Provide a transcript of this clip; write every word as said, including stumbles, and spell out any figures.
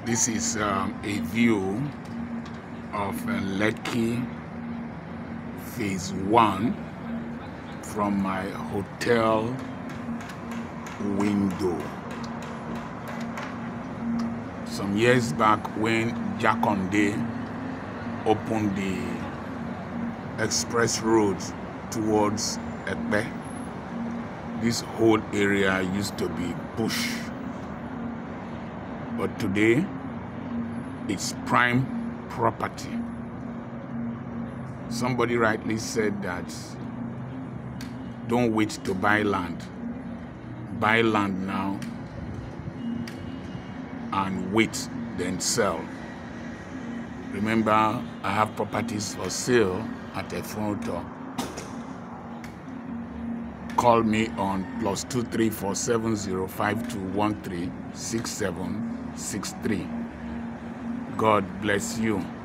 This is um, a view of uh, Lekki Phase One from my hotel window. Some years back, when Jakonde opened the express road towards Ekpe, this whole area used to be bush. But today, it's prime property. Somebody rightly said that don't wait to buy land. Buy land now and wait, then sell. Remember, I have properties for sale at Efronto. Call me on plus two three four seven zero five two one three six seven six three. God bless you.